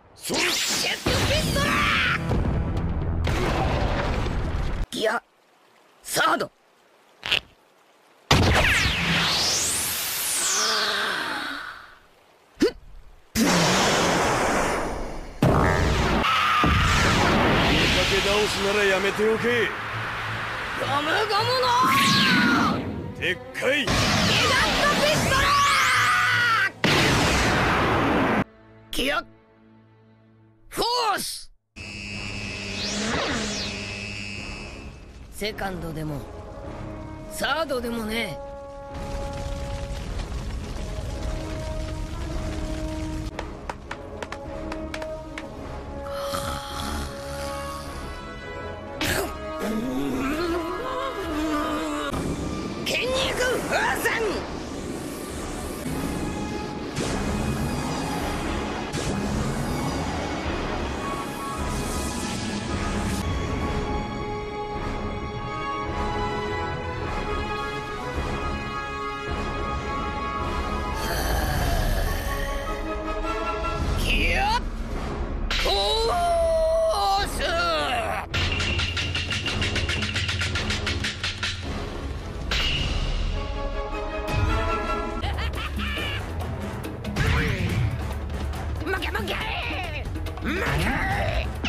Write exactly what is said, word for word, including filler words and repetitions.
それジェットピストル。ギアサード。 倒すならやめておけ。 ゴムゴムのでっかいギガントピストル。ギアフォース。セカンドでもサードでもねえ。筋肉風船。ギアコース。負け負け負け。